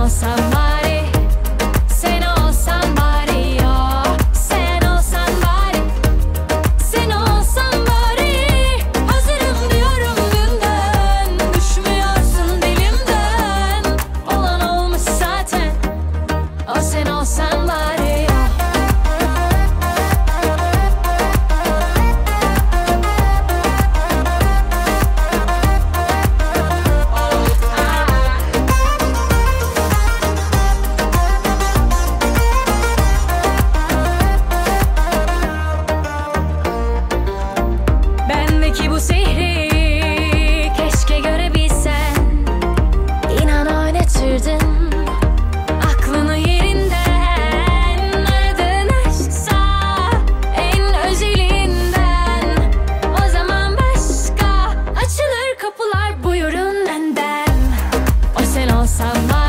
olsan bari, sen olsan bari ya. Sen olsan bari, sen olsan bari. Hazırım diyorum dünden, düşmüyorsun dilimden. Olan olmuş zaten, o sen olsan bari ya. Bendeki bu sihri keşke görebilsen. İnan oynatırdın aklını yerinden. Aradığın aşksa en özelinden. O zaman başka açılır kapılar, buyurun benden. O sen olsan var.